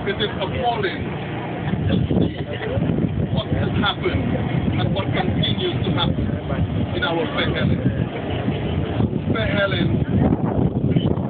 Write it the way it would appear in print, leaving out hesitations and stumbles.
It is appalling what has happened and what continues to happen in our family.